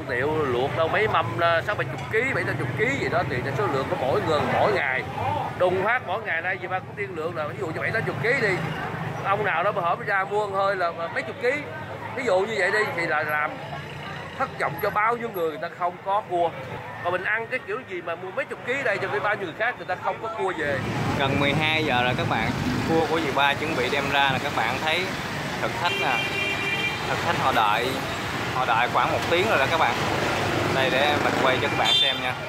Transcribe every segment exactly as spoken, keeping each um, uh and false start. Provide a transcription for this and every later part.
tiệu luộc đâu mấy mâm sáu bảy chục ký, bảy chục ký gì đó, thì số lượng của mỗi người mỗi ngày đùng phát mỗi ngày nay dì ba cũng tiên lượng là ví dụ như bảy tám chục ký đi, ông nào đó mà hỏi ra mua hơi là mấy chục ký, ví dụ như vậy đi thì là làm thất vọng cho bao nhiêu người, người ta không có cua. Còn mình ăn cái kiểu gì mà mua mấy chục ký đây cho với bao nhiêu người khác người ta không có cua về. Gần mười hai giờ rồi các bạn, cua của dì ba chuẩn bị đem ra là các bạn thấy thực khách nè, thực khách họ đợi họ đợi khoảng một tiếng rồi đó các bạn. Đây để mình quay cho các bạn xem nha.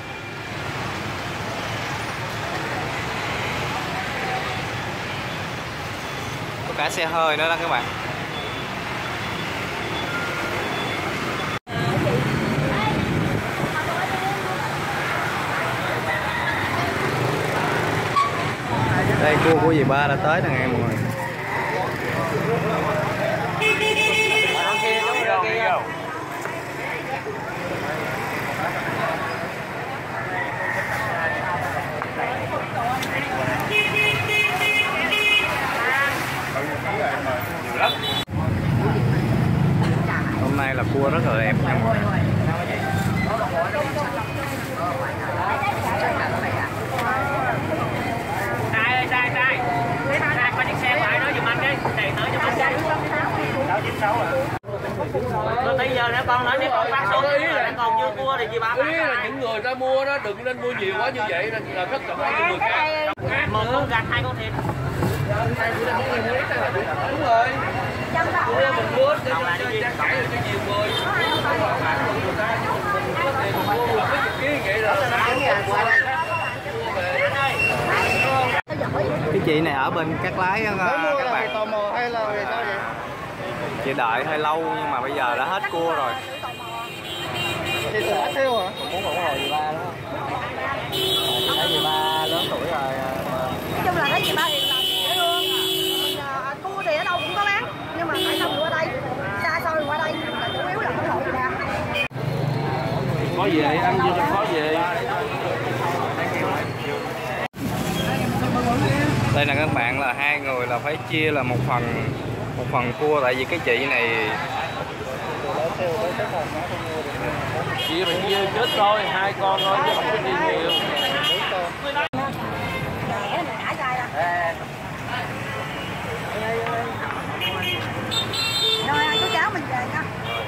Có cả xe hơi nữa đó các bạn. Đây cua của dì ba đã tới nè em mọi người. Hôm nay là cua rất là đẹp. Rồi bây giờ nếu con nói nếu con phát số là còn chưa cua thì chị ba ý là những người ta mua đó đừng nên mua nhiều quá như vậy là rất là nhiều người khác. Một con gạch hai con thịt. Đúng rồi. Mình mua để cho chảy được cho nhiều người. Cái chị này ở bên Cát Lái các bạn. Tò mò hay là người ta vậy? Chị đợi hơi lâu nhưng mà bây giờ đã hết cua rồi. Chị tự hết theo hả? Cũng muốn ủng hộ dì ba đó. Thấy dì ba lớn tuổi rồi. Nói chung là thấy dì ba hiền lành dễ thương. Cua thì ở đâu cũng có bán, nhưng mà tại sao mình qua đây? Xa xôi qua đây là chủ yếu là ủng hộ dì ba. Có gì ăn gì có gì. Đây là các bạn là hai người là phải chia là một phần một phần cua, tại vì cái chị này chị mình chia chết thôi, hai con thôi chứ không có chia nhiều. Rồi ăn chú cháu mình về nha.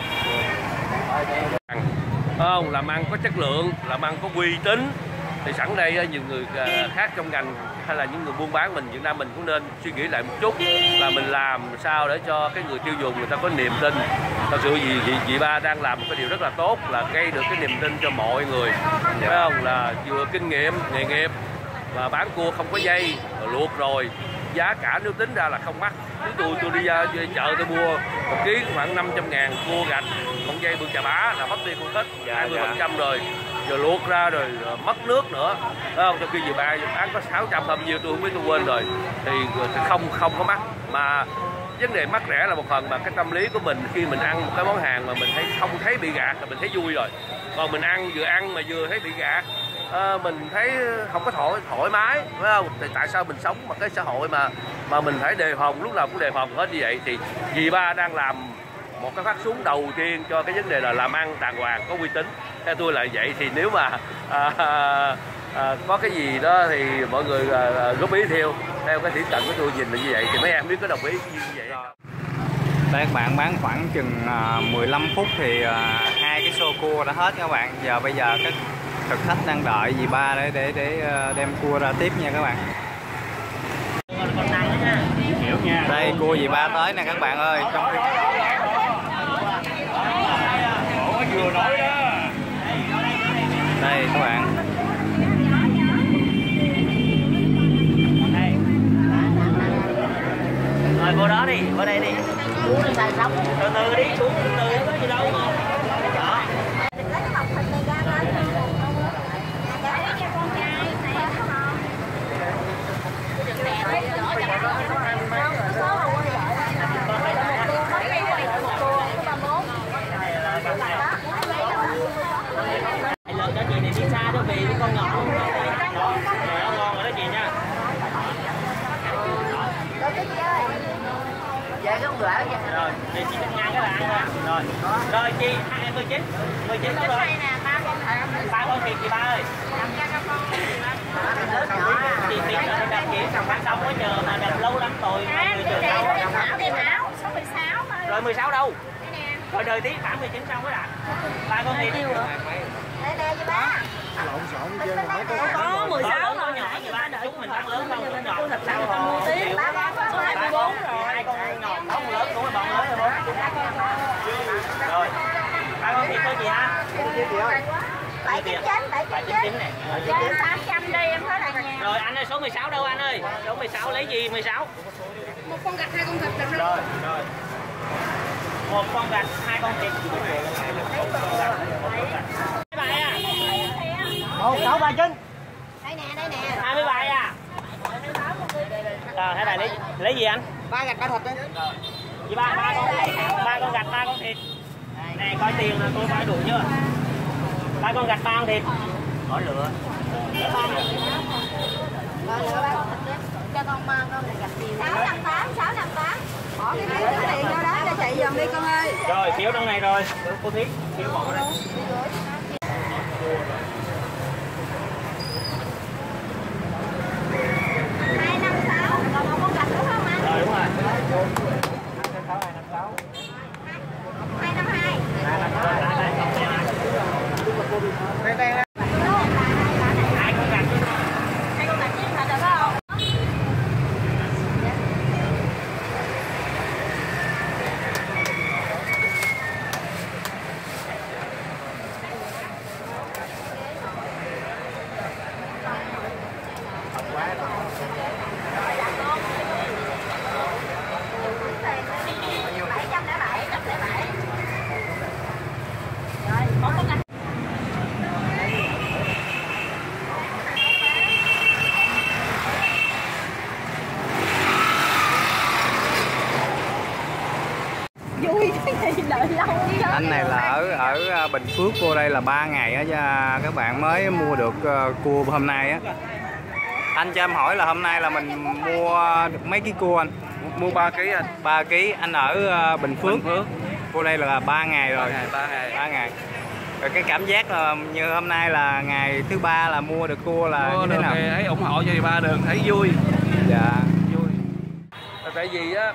Không, làm ăn có chất lượng, làm ăn có uy tín. Thì sẵn đây nhiều người khác trong ngành hay là những người buôn bán mình Việt Nam mình cũng nên suy nghĩ lại một chút là mình làm sao để cho cái người tiêu dùng người ta có niềm tin. Thật sự gì chị, chị ba đang làm một cái điều rất là tốt là gây được cái niềm tin cho mọi người, phải không? Là vừa kinh nghiệm nghề nghiệp và bán cua không có dây, luộc rồi giá cả nếu tính ra là không mắc. Nếu tôi tôi đi ra chợ tôi mua một ký khoảng năm trăm ngàn cua gạch không dây bươn chà bá là mất đi không hết hai mươi phần trăm rồi. Giờ luộc ra rồi mất nước nữa, phải không? Trong khi dì ba bán có sáu trăm bao nhiêu tôi không biết, tôi quên rồi. Thì không không có mắc, mà vấn đề mắc rẻ là một phần mà cái tâm lý của mình khi mình ăn một cái món hàng mà mình thấy không thấy bị gạt là mình thấy vui rồi. Còn mình ăn vừa ăn mà vừa thấy bị gạt, à, mình thấy không có thoải thoải mái, phải không? Thì tại sao mình sống mà cái xã hội mà mà mình phải đề phòng, lúc nào cũng đề phòng hết như vậy? Thì dì ba đang làm một cái phát súng đầu tiên cho cái vấn đề là làm ăn đàng hoàng có uy tín. Theo tôi là vậy. Thì nếu mà à, à, à, có cái gì đó thì mọi người à, góp ý theo theo cái thiển cận của tôi nhìn là như vậy thì mấy em biết có đồng ý như vậy. Đây các bạn, bán khoảng chừng mười lăm phút thì hai cái xô cua đã hết các bạn. Giờ bây giờ các thực khách đang đợi dì ba để để để đem cua ra tiếp nha các bạn. Đây cua dì ba tới nè các bạn ơi. Trong khi đây các bạn. Rồi vô đó đi, vô đây đi. Từ từ đi, xuống từ từ có gì đâu mà. Đó. Lần đó chị này đi xa đó vì cái con nhỏ luôn. Đó, ngon rồi đó chị nha. Dạ, không gỡ nha. Rồi, đi chị chị mười chín mười chín đâu rồi ba con thịt chị ba ơi chị tiền là đặt chị bán xong có chờ mà đặt lâu lắm rồi rồi mười sáu đâu rồi đời tí khoảng mười chín xong mới đặt ba con thịt có mười sáu thôi nhỏ gì ba chúng mình bán lớn không nhỏ thật sao mua tiếng ba con hai mươi bốn rồi hai con nhỏ có một lớn cũng là bọn lớn rồi rồi ba con thịt thôi chị ha bảy chín chín bảy chín chín này tám trăm đi em thấy là nhà rồi anh ơi số mười sáu đâu anh ơi số mười sáu lấy gì mười sáu một con gạch hai con thịt được rồi rồi một con gạch hai con thịt bài à một sáu ba chín đây nè đây nè hai mươi bài à rồi thế này lấy lấy gì anh Ba gạch ba thịt đấy. chị ba ba con ba con gạch ba con thịt nè coi tiền là tôi coi đủ chưa ba con gạch ba con thịt khỏi lựa cho con ba con này gạch tiền sáu năm tám sáu năm tám bỏ cái phiếu tiền vô đó cho chị dùm đi con ơi rồi phiếu trong này rồi cô Thúy phiếu bỏ đây hai năm sáu còn một con gạch nữa không anh rồi đúng rồi hai năm hai Đây đây. hai con gạch hai con gạch chứ là được không bảy trăm lẻ bảy trăm lẻ bảy rồi một con gạch vui cái gì đợi lâu đi Anh này là ở ở Bình Phước, cô đây là ba ngày á nha các bạn mới mua được cua hôm nay á. Anh cho em hỏi là hôm nay là mình mua mấy ký cua anh? Mua ba ký anh. ba ký. Anh ở Bình Phước. Bình Phước. Cô đây là ba ngày rồi. ba ngày, ba ngày. ba ngày. Rồi cái cảm giác là như hôm nay là ngày thứ ba là mua được cua là Mua như thế được nào? thì thấy ủng hộ cho dì ba được, thấy vui. Dạ. Vui. Tại vì á,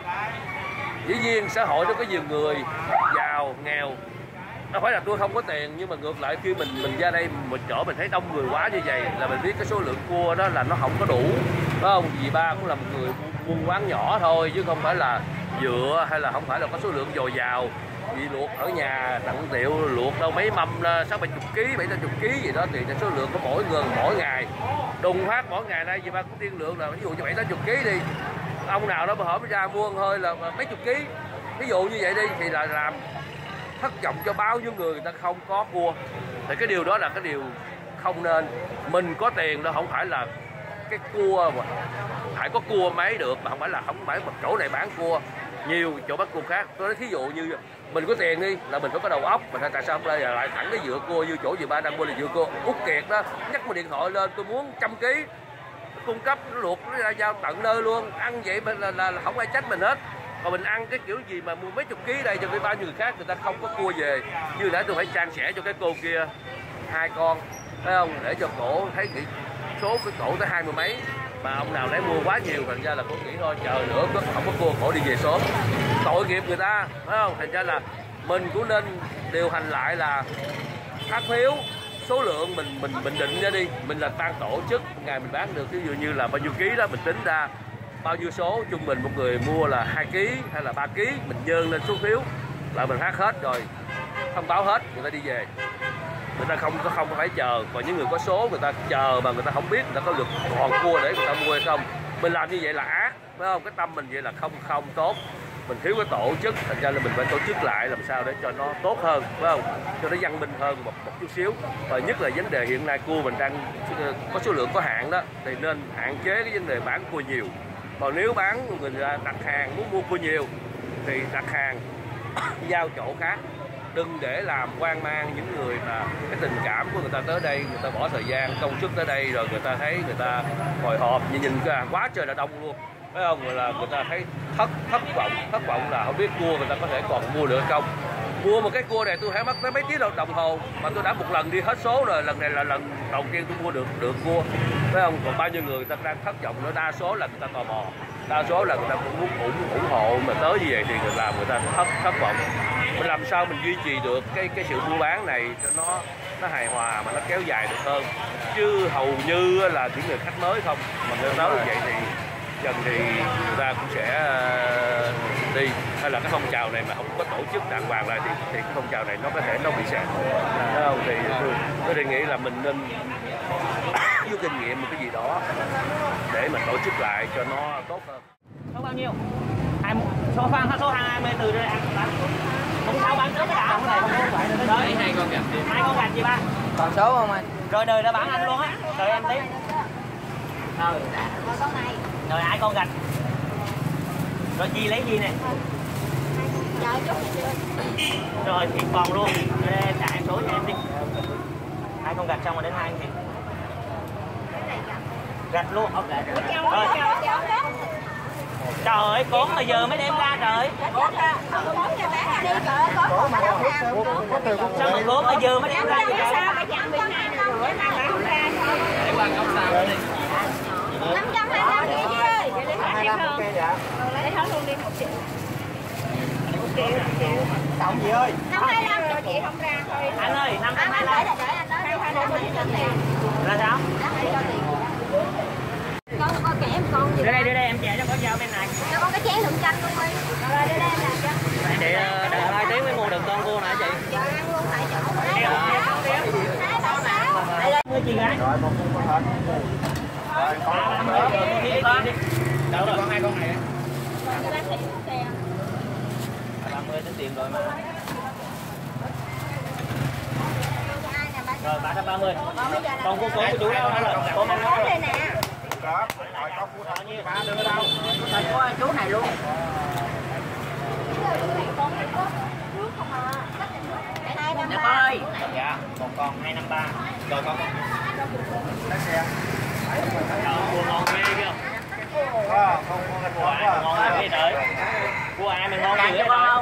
dĩ nhiên xã hội nó có nhiều người giàu, nghèo. Đâu phải là tôi không có tiền, nhưng mà ngược lại khi mình mình ra đây một chỗ mình thấy đông người quá như vậy là mình biết cái số lượng cua đó là nó không có đủ, phải không? Dì ba cũng là một người buôn quán nhỏ thôi chứ không phải là dựa hay là không phải là có số lượng dồi dào. Dì luộc ở nhà tặng tiệu luộc đâu mấy mâm sáu bảy chục ký, bảy chục ký gì đó thì số lượng của mỗi người mỗi ngày đùng phát mỗi ngày nay dì ba cũng tiên lượng là ví dụ như bảy tám chục ký đi, ông nào đó mà hỏi ra mua hơi là mấy chục ký, ví dụ như vậy đi thì là làm thất vọng cho bao nhiêu người người ta không có cua. Thì cái điều đó là cái điều không nên. Mình có tiền đó không phải là cái cua mà phải có cua máy được, mà không phải là không phải một chỗ này bán cua nhiều chỗ bán cua khác. Tôi nói thí dụ như mình có tiền đi là mình phải có đầu óc, mà tại sao không đây là lại thẳng cái dựa cua như chỗ dì ba đang mua là dựa cua Út Kiệt đó, nhắc một điện thoại lên tôi muốn trăm ký cung cấp nó luộc nó ra giao tận nơi luôn, ăn vậy là, là, là, là không ai trách mình hết. Còn mình ăn cái kiểu gì mà mua mấy chục ký đây cho cái bao nhiêu người khác người ta không có cua về, như nãy tôi phải trang sẻ cho cái cô kia hai con, thấy không, để cho cổ thấy cái số cái cổ tới hai mươi mấy, mà ông nào lấy mua quá nhiều thành ra là cổ nghĩ thôi chờ nữa không có cua cổ đi về sớm, tội nghiệp người ta, thấy không? Thành ra là mình cũng nên điều hành lại là phát phiếu số lượng mình mình mình định ra đi, mình là ban tổ chức ngày mình bán được ví dụ như là bao nhiêu ký đó mình tính ra bao nhiêu số, trung bình một người mua là hai ký hay là ba ký, mình dơn lên số phiếu là mình phát hết rồi thông báo hết người ta đi về, người ta không có không phải chờ. Còn những người có số người ta chờ mà người ta không biết người ta có được còn cua để người ta mua hay không, mình làm như vậy là ác, phải không? Cái tâm mình vậy là không không tốt, mình thiếu cái tổ chức, thành ra là mình phải tổ chức lại làm sao để cho nó tốt hơn, phải không, cho nó văn minh hơn một, một chút xíu. Và nhất là vấn đề hiện nay cua mình đang có số lượng có hạn đó, thì nên hạn chế cái vấn đề bán cua nhiều. Còn nếu bán người ta đặt hàng muốn mua cua nhiều thì đặt hàng giao chỗ khác, đừng để làm hoang mang những người mà cái tình cảm của người ta tới đây, người ta bỏ thời gian công sức tới đây rồi người ta thấy người ta hồi hộp nhìn nhìn cái quá trời là đông luôn, phải không? Rồi là người ta thấy thất thất vọng, thất vọng là không biết cua người ta có thể còn mua được không. Mua một cái cua này tôi phải mất tới mấy tiếng đồng hồ mà tôi đã một lần đi hết số rồi, lần này là lần đầu tiên tôi mua được được cua, phải không? Còn bao nhiêu người, người ta đang thất vọng nữa, đa số là người ta tò mò, đa số là người ta cũng muốn ủng ủng hộ, mà tới như vậy thì người làm người ta thất thất vọng. Mình làm sao mình duy trì được cái cái sự mua bán này cho nó nó hài hòa mà nó kéo dài được hơn, chứ hầu như là những người khách mới không mà người nói như vậy thì dần thì người ta cũng sẽ đi, hay là cái phong trào này mà không có tổ chức đàng hoàng lại thì thì cái phong trào này nó có thể nó bị sạt, phải không? Thì tôi, tôi đề nghị là mình nên rút kinh nghiệm một cái gì đó để mình tổ chức lại cho nó tốt hơn. Số bao nhiêu? Hai số phan số hai mươi từ đây ăn bán. Không sao bán trước cả không này không phải nữa. Đấy hai con gạch. Hai con gạch chị ba. Còn số không anh? Rồi đời đã bán anh luôn á. Đợi em tí. Rồi. Rồi hai con gạch. Rồi gì lấy gì nè? Rồi thịt bòn luôn. Để trả em số cho em đi. Hai con gạch xong rồi đến hai thịt. Gạch luôn. Ok. Rồi. Trời ơi, cốm mà giờ mới đem ra trời. Sao mà cốm mà giờ mới đem ra vậy trời? Để qua cốc sao đi. năm trăm hai mươi lăm chị ơi. hai mươi lăm ok dạ. Lấy hết luôn đi một triệu. Cộng gì ơi? năm hai mươi lăm cho chị không ra thôi. Anh ơi, năm trăm hai mươi lăm. Để anh nói hai mươi lăm để cho tiền. Là sao? Con con kẻ em con gì? Đưa đây, đưa đây em trả cho con dao bên này. Cho con cái chén đựng chanh luôn đi. Rồi đưa đây em làm cho. Để đợi hai tiếng mới mua được con cua nè chị. Giờ ăn luôn tại chỗ. Đây là hai con sáu. Mua chị gái. Rồi một con thịt. Rồi con nữa. Đi con đi. Đâu rồi? Con hai con này. ba mươi tính tiền rồi mà. Rồi ba trăm ba mươi. Còn cua cua của chú đâu nữa rồi? Con ăn nó rồi. Đó. Rồi con cua thịt nhiêu ba đưa đâu? Thịt của chú này luôn. Nè con ơi. Dạ, còn con hai năm ba. Rồi con. Trời cua ngon ghê kìa. Ờ, con con thịt Cua ai mà ngon ghê đợi. Cua ai mà ngon ghê con.